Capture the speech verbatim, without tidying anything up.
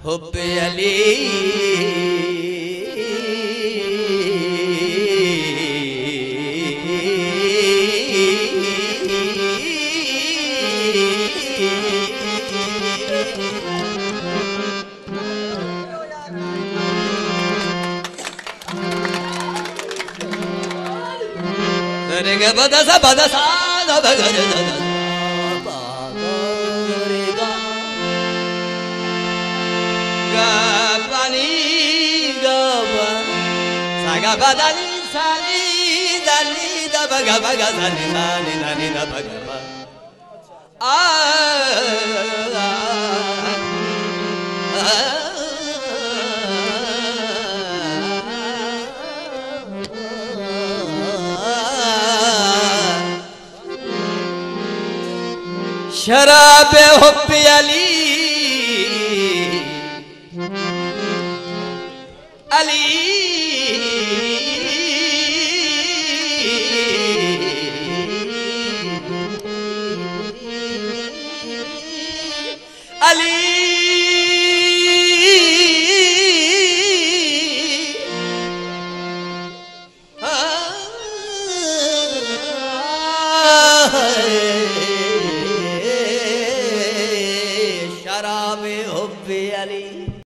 हुब्बे अली रे ग बदा सा बदा सा ग ग ग ग बा ग रे ग ग पानी ग बा सा ग बदा नि सा नि दा नि दा बा ग बा ग सा नि दा नि दा नि दा बा ग बा आ शराब हुब्बे अली अली अली आ